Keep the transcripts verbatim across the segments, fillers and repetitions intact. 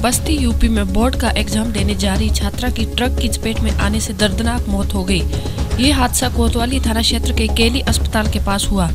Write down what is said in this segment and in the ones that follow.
बस्ती UP में board का exam देने जा रही छात्रा की ट्रक की चपेट में आने से दर्दनाक मौत हो गई। ये हादसा कोतवाली थाना क्षेत्र के केली अस्पताल के पास हुआ।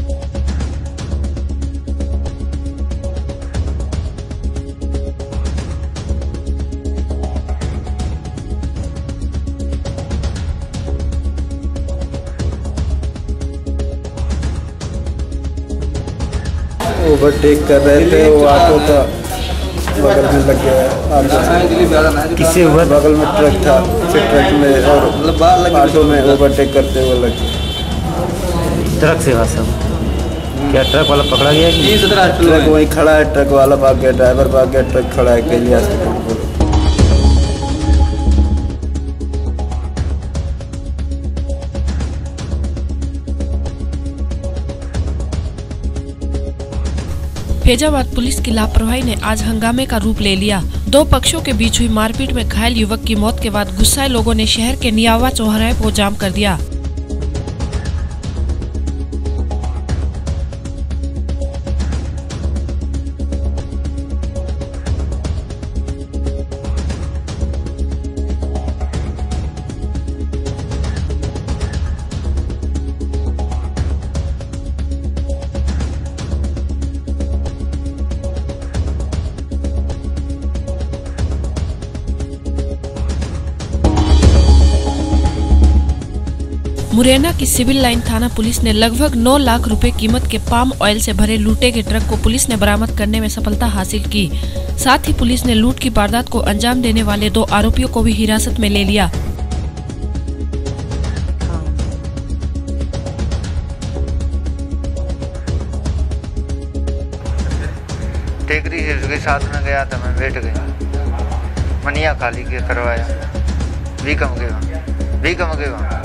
ओवरटेक कर रहे थे, वो ऑटो का बगल में लग गया। किससे हुआ? बगल में ट्रक था, फिर ट्रक में और ऑटो में ओवरटेक करते हुए लग गया। ट्रक से हुआ सब? क्या ट्रक वाला पकड़ा गया? ट्रक वहीं खड़ा है, ट्रक वाला भाग गया, ड्राइवर भाग गया, ट्रक खड़ा है केली अस्पताल। फैजाबाद पुलिस की लापरवाही ने आज हंगामे का रूप ले लिया। दो पक्षों के बीच हुई मारपीट में घायल युवक की मौत के बाद गुस्साए लोगों ने शहर के नियावा चौराहे को जाम कर दिया। मुरैना की सिविल लाइन थाना पुलिस ने लगभग नौ लाख रुपए कीमत के पाम ऑयल से भरे लूटे के ट्रक को पुलिस ने बरामद करने में सफलता हासिल की। साथ ही पुलिस ने लूट की वारदात को अंजाम देने वाले दो आरोपियों को भी हिरासत में ले लिया। टेकरी है, उसके साथ में गया था, मैं बैठ गया, मनिया खाली के करवाया, भी कम गया, भी कम गया।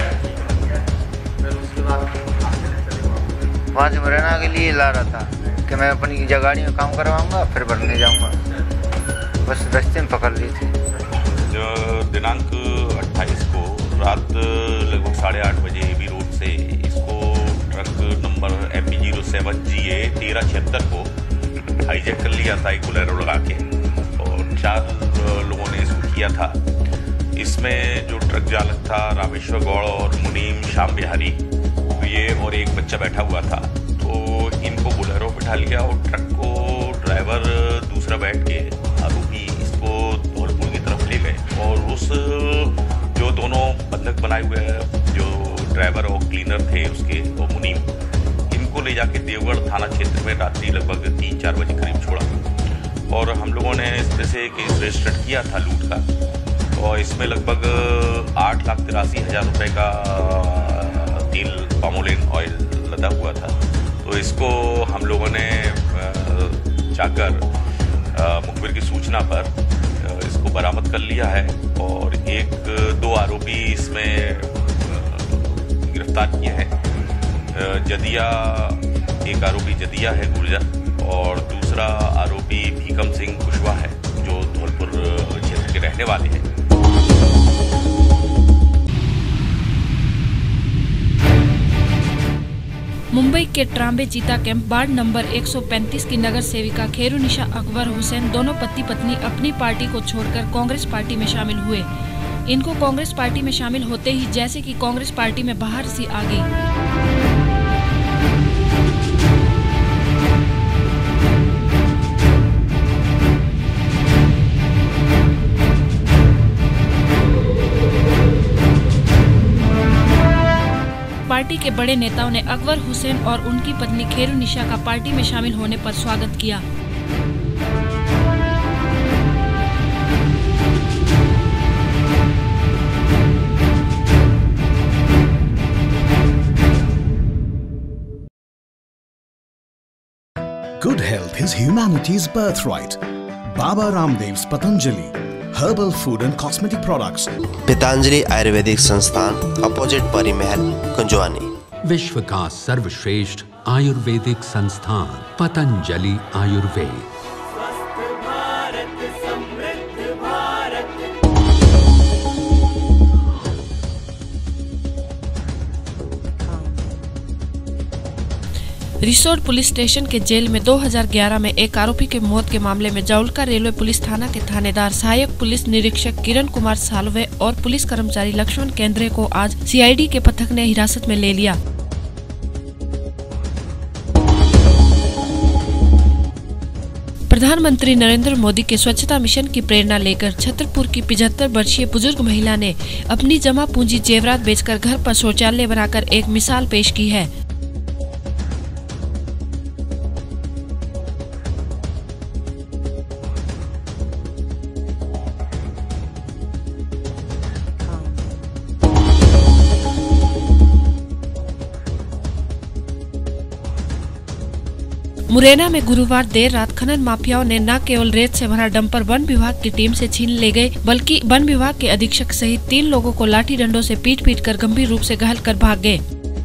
वहाँ से मुरैना के लिए ला रहा था कि मैं अपनी गाड़ी में काम करवाऊंगा, फिर भरने जाऊंगा, बस रास्ते में पकड़ ली थी। जो दिनांक अट्ठाईस को रात लगभग साढ़े आठ बजे एबी रोड से इसको truck number M P zero seven G A तेरह छिहत्तर को हाईजैक कर लिया था, एक बोलेरो लगा के, और चार लोगों ने इसको किया था। इसमें जो ट्रक चालक था रामेश्वर गौड़ और मुनीम श्याम बिहारी, ये और एक बच्चा बैठा हुआ था। तो इनको बोलेरो बिठा लिया और ट्रक को ड्राइवर दूसरा बैठ के आरोपी इसको धौलपुर की तरफ ले गए, और उस जो दोनों बंधक बनाए हुए जो ड्राइवर और क्लीनर थे उसके और मुनीम, इनको ले जाके देवगढ़ थाना क्षेत्र में रात्रि लगभग तीन चार बजे करीब छोड़ा। और हम लोगों ने इस तरह से केस रजिस्टर किया था लूट का, और इसमें लगभग आठ लाख तिरासी हज़ार रुपये का तेल पामोलिन ऑयल लदा हुआ था। तो इसको हम लोगों ने जाकर मुखबिर की सूचना पर इसको बरामद कर लिया है, और एक दो आरोपी इसमें गिरफ्तार किए हैं। जदिया, एक आरोपी जदिया है गुर्जर, और दूसरा आरोपी भीकम सिंह कुशवाहा है जो धौलपुर क्षेत्र के रहने वाले हैं। मुंबई के ट्राम्बे चीता कैंप वार्ड नंबर एक सौ पैंतीस की नगर सेविका खैरुनिशा अकबर हुसैन दोनों पति पत्नी अपनी पार्टी को छोड़कर कांग्रेस पार्टी में शामिल हुए। इनको कांग्रेस पार्टी में शामिल होते ही जैसे कि कांग्रेस पार्टी में बाहर सी आ गई। पार्टी के बड़े नेताओं ने अकबर हुसैन और उनकी पत्नी खैरुनिशा का पार्टी में शामिल होने पर स्वागत किया। Good health is humanity's birthright. Baba Ramdev's Patanjali Herbal Food and Cosmetic Products. Patanjali Ayurvedic संस्थान, अपोजिट परी महल, कुंजवानी। विश्व का सर्वश्रेष्ठ आयुर्वेदिक संस्थान Patanjali Ayurved. Resort police station के जेल में दो हज़ार ग्यारह में एक आरोपी के मौत के मामले में जौलका रेलवे पुलिस थाना के थानेदार सहायक पुलिस निरीक्षक किरण कुमार सालवे और पुलिस कर्मचारी लक्ष्मण केंद्रे को आज सीआईडी के पथक ने हिरासत में ले लिया। प्रधानमंत्री नरेंद्र मोदी के स्वच्छता मिशन की प्रेरणा लेकर छतरपुर की पचहत्तर वर्षीय बुजुर्ग महिला ने अपनी जमा पूंजी जेवरात बेचकर घर पर शौचालय बनाकर एक मिसाल पेश की है। मुरैना में गुरुवार देर रात खनन माफियाओं ने न केवल रेत से भरा डंपर वन विभाग की टीम से छीन ले गए, बल्कि वन विभाग के अधीक्षक सहित तीन लोगों को लाठी डंडों से पीट पीट कर गंभीर रूप से घायल कर भाग गए।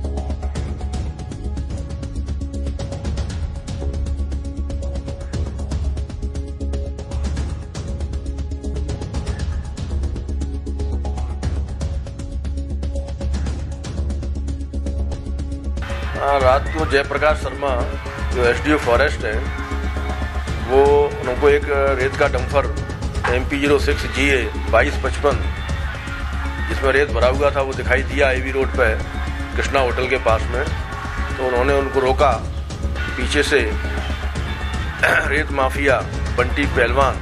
रात को जयप्रकाश शर्मा जो एसडीओ फॉरेस्ट है वो उनको एक रेत का dumper M P zero six G A बाईस पचपन जिसमें रेत भरा हुआ था वो दिखाई दिया एवी रोड पे कृष्णा होटल के पास में। तो उन्होंने उनको रोका, पीछे से रेत माफिया बंटी पहलवान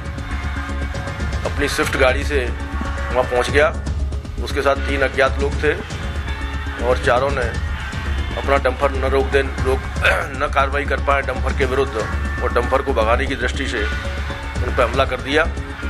अपनी स्विफ्ट गाड़ी से वहाँ पहुँच गया। उसके साथ तीन अज्ञात लोग थे और चारों ने अपना डंपर न रोक दे रोक न कार्रवाई कर पाए डंपर के विरुद्ध और डंपर को भगाने की दृष्टि से उन पर हमला कर दिया,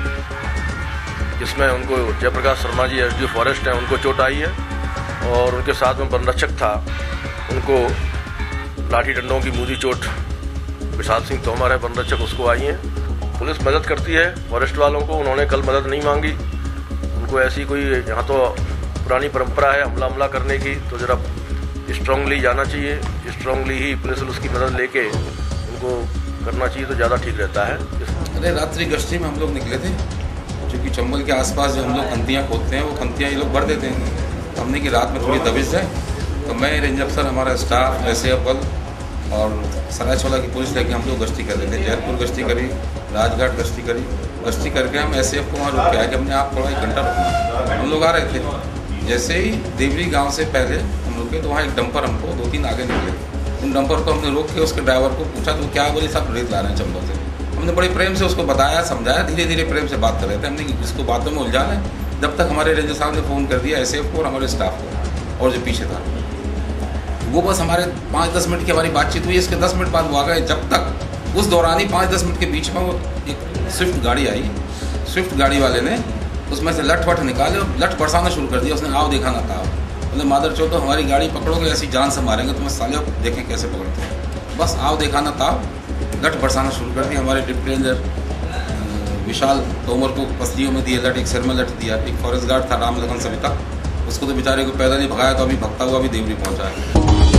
जिसमें उनको जयप्रकाश शर्मा जी एसडीओ फॉरेस्ट हैं उनको चोट आई है और उनके साथ में वनरक्षक था उनको लाठी डंडों की मूदी चोट, विशाल सिंह तोमर है वनरक्षक, उसको आई है। पुलिस मदद करती है फॉरेस्ट वालों को, उन्होंने कल मदद नहीं मांगी। उनको ऐसी कोई यहाँ तो पुरानी परंपरा है हमला हमला करने की, तो ज़रा स्ट्रांगली जाना चाहिए, स्ट्रांगली ही पुलिस उसकी मदद लेके उनको करना चाहिए तो ज़्यादा ठीक रहता है। अरे रात्रि गश्ती में हम लोग निकले थे, क्योंकि चंबल के आसपास जो हम लोग खंतियाँ खोदते हैं वो खंतियाँ ये लोग भर देते हैं। हमने की रात में थोड़ी दबिश जाए तो मैं रेंज अफसर, हमारा स्टाफ, एस ए बल और सरायछोला की पुलिस लेके हम लोग गश्ती कर रहे थे। जयपुर गश्ती करी, राजघाट गश्ती करी, गश्ती करके हम एस ए एफ को वहाँ रुक के आए कि हमने आप थोड़ा एक घंटा रुकना। हम लोग आ रहे थे, जैसे ही देवरी गाँव से पहले हम रुके तो वहाँ एक डंपर हमको दो तीन आगे निकले। उन डंपर को हमने रोक के उसके ड्राइवर को पूछा तो क्या बोले, साहब रेत ला रहे हैं चंबल से। हमने बड़े प्रेम से उसको बताया, समझाया, धीरे धीरे प्रेम से बात कर रहे थे। हमने इसको बातों में उलझा है, जब तक हमारे रेंजर साहब ने फ़ोन कर दिया एस ए एफ को और हमारे स्टाफ को, और जो पीछे था वो बस हमारे पाँच दस मिनट की हमारी बातचीत हुई। इसके दस मिनट बाद वो आ गए। जब तक उस दौरान ही पाँच दस मिनट के बीच में वो एक स्विफ्ट गाड़ी आई, स्विफ्ट गाड़ी वाले ने उसमें से लठ वठ निकाले और लठ बरसाना शुरू कर दिया। उसने आओ देखा ना था, मतलब मादर चो तो हमारी गाड़ी पकड़ोगे ऐसी जान से मारेंगे, तुम्हें साले देखें कैसे पकड़ते हैं। बस आओ देखा ना था, लठ बरसाना शुरू कर दी। हमारे डिप्टी रेंजर विशाल तोमर को पसलियों में दिए लठ, एक सिर में लठ दिया। एक फॉरेस्ट गार्ड था राम लगन सविता, उसको तो बेचारे को पैदल ही भगाया, तो अभी भगता हुआ भी देवरी पहुंचा है।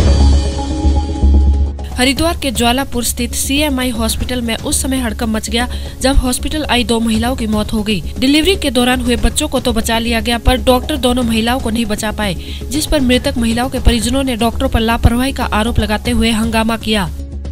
हरिद्वार के ज्वालापुर स्थित सी एम आई हॉस्पिटल में उस समय हड़कंप मच गया जब हॉस्पिटल आई दो महिलाओं की मौत हो गई। डिलीवरी के दौरान हुए बच्चों को तो बचा लिया गया, पर डॉक्टर दोनों महिलाओं को नहीं बचा पाए, जिस पर मृतक महिलाओं के परिजनों ने डॉक्टरों पर लापरवाही का आरोप लगाते हुए हंगामा किया।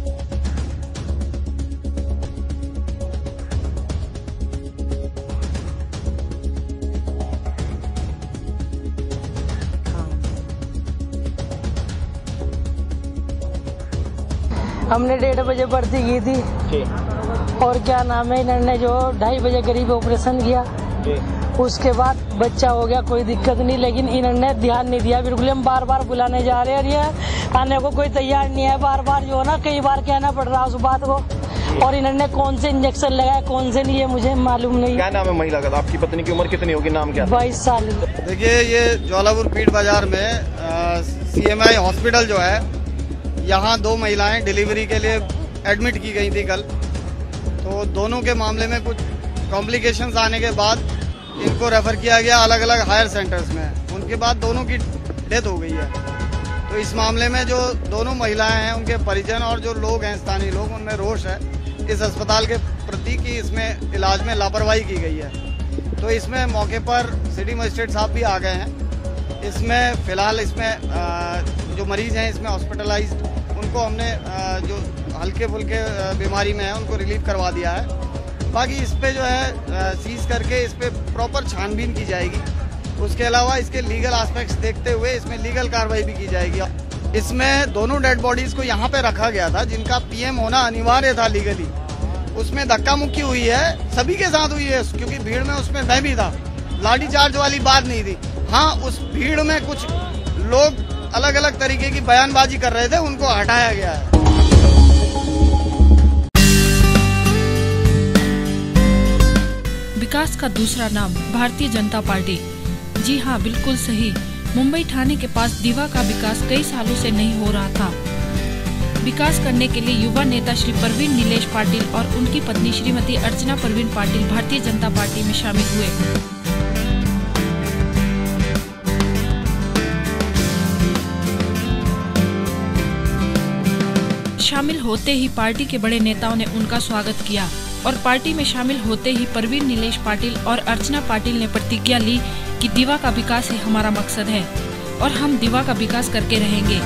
हमने डेढ़ बजे भर्ती की थी और क्या नाम है, इन्होंने जो ढाई बजे करीब ऑपरेशन किया, उसके बाद बच्चा हो गया, कोई दिक्कत नहीं, लेकिन इन्होंने ध्यान नहीं दिया बिल्कुल। हम बार बार बुलाने जा रहे हैं और ये आने को कोई तैयार नहीं है। बार बार जो है ना, कई बार कहना पड़ रहा उस बात को, और इन्होंने कौन से इंजेक्शन लगाया कौन से नहीं है मुझे मालूम नहीं। क्या नाम है महिला का? आपकी पत्नी की उम्र कितनी होगी? नाम क्या? बाईस साल। देखिए, ये ज्वालापुर पीठ बाजार में सी एम आई हॉस्पिटल जो है, यहाँ दो महिलाएं डिलीवरी के लिए एडमिट की गई थी कल। तो दोनों के मामले में कुछ कॉम्प्लिकेशंस आने के बाद इनको रेफर किया गया अलग अलग हायर सेंटर्स में। उनके बाद दोनों की डेथ हो गई है। तो इस मामले में जो दोनों महिलाएं हैं, उनके परिजन और जो लोग हैं स्थानीय लोग, उनमें रोष है इस अस्पताल के प्रति कि इसमें इलाज में लापरवाही की गई है। तो इसमें मौके पर सिटी मजिस्ट्रेट साहब भी आ गए हैं। इसमें फ़िलहाल इसमें जो मरीज़ हैं इसमें हॉस्पिटलाइज्ड, उनको हमने जो हल्के फुल्के बीमारी में है उनको रिलीव करवा दिया है। बाकी इस पे जो है सीज करके इस पे प्रॉपर छानबीन की जाएगी। उसके अलावा इसके लीगल एस्पेक्ट्स देखते हुए इसमें लीगल कार्रवाई भी की जाएगी। इसमें दोनों डेड बॉडीज को यहाँ पे रखा गया था जिनका पीएम होना अनिवार्य था लीगली। उसमें धक्का मुक्की हुई है, सभी के साथ हुई है, क्योंकि भीड़ में उसमें मैं भी था। लाठीचार्ज वाली बात नहीं थी। हाँ, उस भीड़ में कुछ लोग अलग अलग तरीके की बयानबाजी कर रहे थे, उनको हटाया गया है। विकास का दूसरा नाम भारतीय जनता पार्टी। जी हाँ, बिल्कुल सही। मुंबई ठाणे के पास दीवा का विकास कई सालों से नहीं हो रहा था। विकास करने के लिए युवा नेता श्री प्रवीण नीलेश पाटिल और उनकी पत्नी श्रीमती अर्चना प्रवीण पाटिल भारतीय जनता पार्टी में शामिल हुए। शामिल होते ही पार्टी के बड़े नेताओं ने उनका स्वागत किया और पार्टी में शामिल होते ही प्रवीण नीलेश पाटिल और अर्चना पाटिल ने प्रतिज्ञा ली कि दीवा का विकास ही हमारा मकसद है और हम दीवा का विकास करके रहेंगे।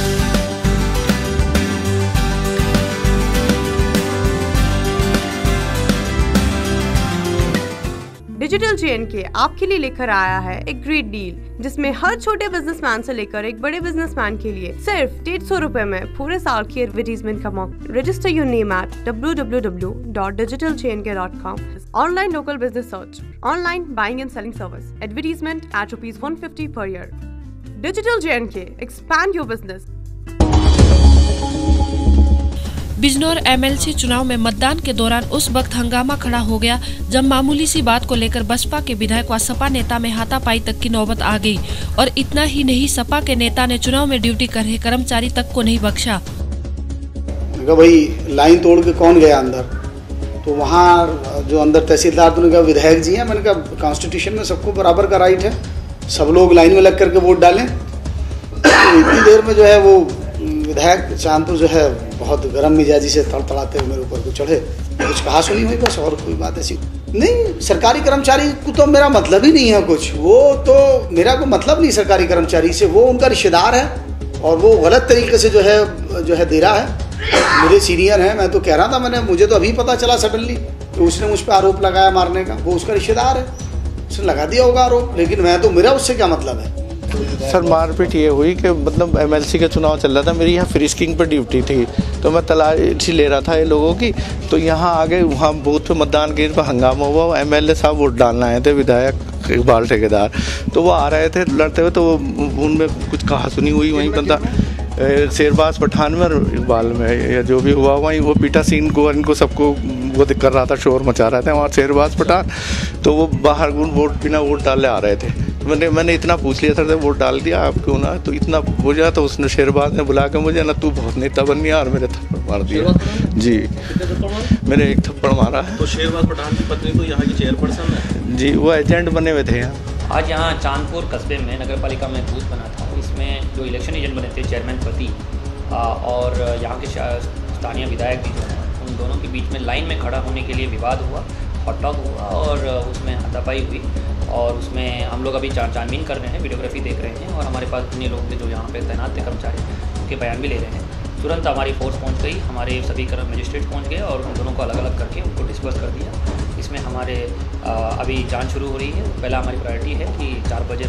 डिजिटल जेएनके आपके लिए लेकर आया है एक ग्रेट डील, जिसमें हर छोटे बिजनेसमैन से लेकर एक बड़े बिजनेसमैन के लिए सिर्फ डेढ़ सौ रुपए में पूरे साल की एडवर्टीजमेंट का मौका। Register your name at W W W dot digital J N K dot com. Online local business search, online buying and selling service, advertisement at rupees one fifty per year. Digital JNK, expand your business. Bijnor MLC चुनाव में मतदान के दौरान उस वक्त हंगामा खड़ा हो गया जब मामूली सी बात को लेकर बसपा के विधायक व सपा नेता में हाथापाई तक की नौबत आ गई। और इतना ही नहीं, सपा के नेता ने चुनाव में ड्यूटी कर रहे कर्मचारी तक को नहीं बख्शा। भाई लाइन तोड़ के कौन गया अंदर? तो वहाँ जो अंदर तहसीलदार तो कहा विधायक जी हैं। मैंने कहा कॉन्स्टिट्यूशन में सबको बराबर का राइट है, सब लोग लाइन में लग करके वोट डालें। तो इतनी देर में जो है वो विधायक चांदपुर जो है बहुत गर्म मिजाजी से तड़तड़ाते हुए मेरे ऊपर को चढ़े। कुछ कहा सुनी हुई बस, और कोई बात ऐसी नहीं। सरकारी कर्मचारी को तो मेरा मतलब ही नहीं है कुछ, वो तो मेरा कोई मतलब नहीं सरकारी कर्मचारी से। वो उनका रिश्तेदार है और वो गलत तरीके से जो है जो है दे रहा है। मेरे सीनियर हैं, मैं तो कह रहा था, मैंने मुझे तो अभी पता चला सडनली कि उसने मुझ पर आरोप लगाया मारने का। वो उसका रिश्तेदार है, उसने लगा दिया होगा आरोप, लेकिन मैं तो मेरा उससे क्या मतलब है। सर मारपीट ये हुई कि मतलब एमएलसी का चुनाव चल रहा था, मेरी यहाँ फ्रिस्किंग पर ड्यूटी थी, तो मैं तलाशी ले रहा था ये लोगों की। तो यहाँ आगे वहाँ बूथ पे मतदान केंद्र पर हंगामा हुआ। एमएलए साहब वोट डालना आए थे, विधायक इकबाल ठेकेदार, तो वो आ रहे थे लड़ते हुए, तो उनमें कुछ कहा सुनी हुई। वहीं बंदा शेरबाज पठान में और इकबाल में या जो भी हुआ वहीं वो पीटा सीन को इनको सबको वो कर रहा था, शोर मचा रहा था वहाँ शेरबाज पठान। तो वो बाहर वोट बिना वोट डाले आ रहे थे। मैंने मैंने इतना पूछ लिया सर, वोट डाल दिया आप क्यों ना? तो इतना हो गया तो उसने शेरबाज ने बुला के मुझे ना तू बहुत नेता बन गया और मेरे थप्पड़ मार दिया। जी मैंने एक थप्पड़ मारा है। तो शेरबाज पठान की पत्नी तो यहाँ की चेयरपर्सन है जी, वो एजेंट बने हुए थे यहाँ। आज यहाँ चांदपुर कस्बे में नगर पालिका में बूथ बना था। इसमें जो इलेक्शन एजेंट बने थे चेयरमैन पति और यहाँ के स्थानीय विधायक भी जो हैं, उन दोनों के बीच में लाइन में खड़ा होने के लिए विवाद हुआ, हॉट टॉक हुआ और उसमें हाथापाई हुई। और उसमें हम लोग अभी छानबीन कर रहे हैं, वीडियोग्राफी देख रहे हैं और हमारे पास अन्य लोग जो यहाँ पे तैनात थे कर्मचारी, उनके बयान भी ले रहे हैं। तुरंत हमारी फोर्स पहुँच गई, हमारे सभी कर्म मजिस्ट्रेट पहुँच गए और उन दोनों को अलग अलग करके उनको डिस्पर्स कर दिया। इसमें हमारे आ, अभी जांच शुरू हो रही है। पहला हमारी प्रायोरिटी है कि चार बजे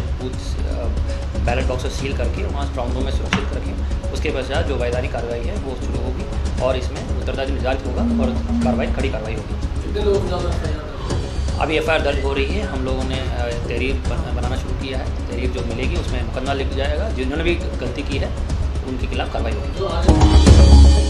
बूथ बैलेट बॉक्स सील करके वहाँ स्ट्रॉन्ग रूम में सुरक्षित रखें। उसके पश्चात जो वैधानिक कार्रवाई है वो शुरू होगी और इसमें उत्तरदायी निर्धारित होगा और कार्रवाई खड़ी कार्रवाई होगी। अभी एफ आई आर दर्ज हो रही है। हम लोगों ने तहरीर बनाना शुरू किया है। तहरीर जो मिलेगी उसमें मुकदमा लिख जाएगा। जिन्होंने भी गलती की है उनके खिलाफ कार्रवाई होगी।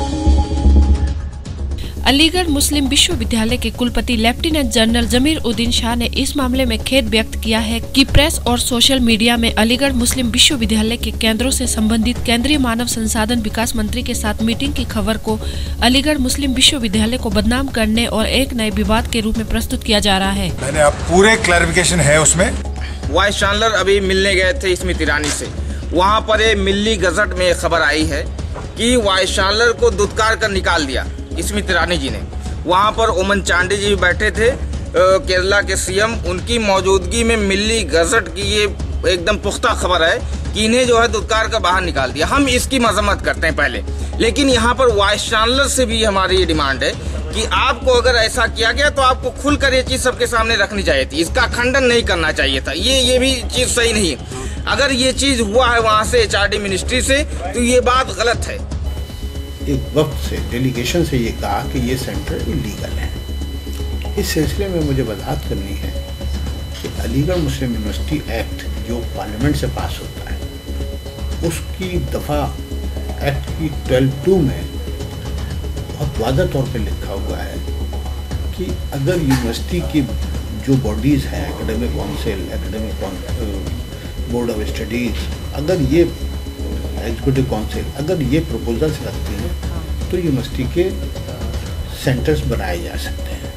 अलीगढ़ मुस्लिम विश्वविद्यालय के कुलपति लेफ्टिनेंट जनरल जमीर उद्दीन शाह ने इस मामले में खेद व्यक्त किया है कि प्रेस और सोशल मीडिया में अलीगढ़ मुस्लिम विश्वविद्यालय के केंद्रों से संबंधित केंद्रीय मानव संसाधन विकास मंत्री के साथ मीटिंग की खबर को अलीगढ़ मुस्लिम विश्वविद्यालय को बदनाम करने और एक नए विवाद के रूप में प्रस्तुत किया जा रहा है। मैंने अब पूरे क्लैरिफिकेशन है उसमें। वाइस चांसलर अभी मिलने गए थे स्मृति ईरानी से, वहाँ पर ये मिल्ली गजट में खबर आई है कि वाइस चांसलर को दुत्कार कर निकाल दिया स्मृति ईरानी जी ने। वहाँ पर ओमन चांडी जी भी बैठे थे, केरला के सीएम, उनकी मौजूदगी में मिल्ली गजट की ये एकदम पुख्ता खबर है कि इन्हें जो है दुत्कार का बाहर निकाल दिया। हम इसकी मजम्मत करते हैं पहले, लेकिन यहाँ पर वाइस चांसलर से भी हमारी ये डिमांड है कि आपको अगर ऐसा किया गया तो आपको खुलकर ये चीज सबके सामने रखनी चाहिए थी, इसका खंडन नहीं करना चाहिए था। ये ये भी चीज सही नहीं है। अगर ये चीज हुआ है वहाँ से एचआरडी मिनिस्ट्री से तो ये बात गलत है। एक वक्त से डेलीगेशन से ये कहा कि ये सेंटर इलीगल है। इस सिलसिले में मुझे वजाहत करनी है कि अलीगढ़ मुस्लिम यूनिवर्सिटी एक्ट जो पार्लियामेंट से पास होता है, उसकी दफ़ा एक्ट की ट्वेल्व टू में बहुत वाज़ह तौर पे लिखा हुआ है कि अगर यूनिवर्सिटी की जो बॉडीज़ हैं, academic council, academic board of studies, अगर ये एग्जीक्यूटिव काउंसिल अगर ये प्रपोजल्स रखती हैं तो यूनिवर्सिटी के सेंटर्स बनाए जा सकते हैं।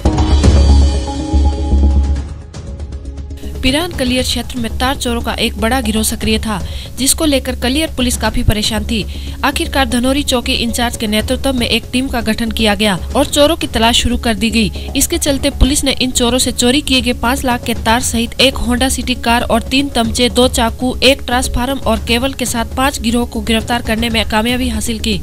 पिरान कलियर क्षेत्र में तार चोरों का एक बड़ा गिरोह सक्रिय था, जिसको लेकर कलियर पुलिस काफी परेशान थी। आखिरकार धनोरी चौकी इंचार्ज के नेतृत्व में एक टीम का गठन किया गया और चोरों की तलाश शुरू कर दी गई। इसके चलते पुलिस ने इन चोरों से चोरी किए गए पाँच लाख के तार सहित एक होंडा सिटी कार और तीन तमचे, दो चाकू, एक ट्रांसफार्मर और केबल के साथ पाँच गिरोह को गिरफ्तार करने में कामयाबी हासिल की।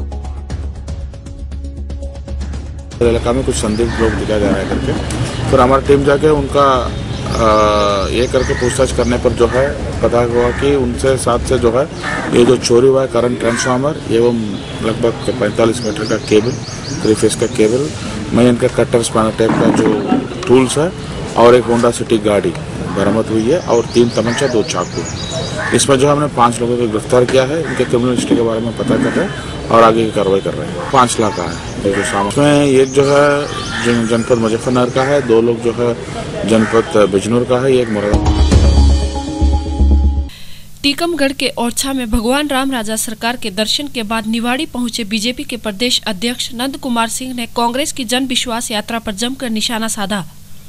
इलाका में कुछ संदिग्ध लोग दिखाया जा रहा है करके, फिर हमारी टीम जाके उनका आ, ये करके पूछताछ करने पर जो है पता हुआ कि उनसे साथ से जो है ये जो चोरी हुआ है करंट ट्रांसफार्मर एवं लगभग पैंतालीस मीटर का केबल, थ्री फेस का केबल, मैं इनका कटर स्पैनर टाइप का जो टूल्स है और एक होंडा सिटी गाड़ी बरामद हुई है और तीन तमंचा, दो चाकू। इसमें जो हमने पाँच लोगों को गिरफ्तार किया है, इनके क्रिमिनल हिस्ट्री के बारे में पता कर रहे हैं और आगे की कार्रवाई कर रहे हैं। पाँच लाख का है जो सामान। इसमें एक जो है जनपद मुजफ्फरनगर का है, दो लोग जो है जनपद बिजनौर का है, एक मुरादाबाद। टीकमगढ़ के ओरछा में भगवान राम राजा सरकार के दर्शन के बाद निवाड़ी पहुंचे बीजेपी के प्रदेश अध्यक्ष नंद कुमार सिंह ने कांग्रेस की जन विश्वास यात्रा पर जमकर निशाना साधा।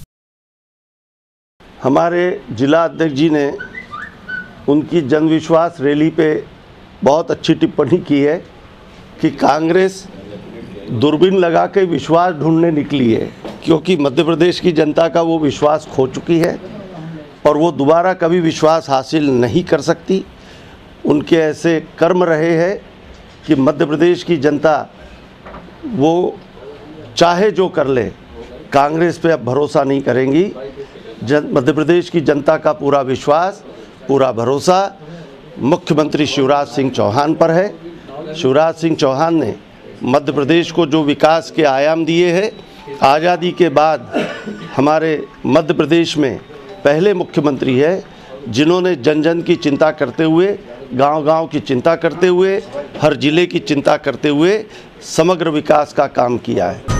हमारे जिला अध्यक्ष जी ने उनकी जन विश्वास रैली पे बहुत अच्छी टिप्पणी की है कि कांग्रेस दूरबीन लगा के विश्वास ढूंढने निकली है, क्योंकि मध्य प्रदेश की जनता का वो विश्वास खो चुकी है और वो दोबारा कभी विश्वास हासिल नहीं कर सकती। उनके ऐसे कर्म रहे हैं कि मध्य प्रदेश की जनता वो चाहे जो कर ले, कांग्रेस पे अब भरोसा नहीं करेंगी। जन मध्य प्रदेश की जनता का पूरा विश्वास, पूरा भरोसा मुख्यमंत्री शिवराज सिंह चौहान पर है। शिवराज सिंह चौहान ने मध्य प्रदेश को जो विकास के आयाम दिए हैं, आज़ादी के बाद हमारे मध्य प्रदेश में पहले मुख्यमंत्री है जिन्होंने जन जन की चिंता करते हुए, गांव-गांव की चिंता करते हुए, हर जिले की चिंता करते हुए समग्र विकास का काम किया है।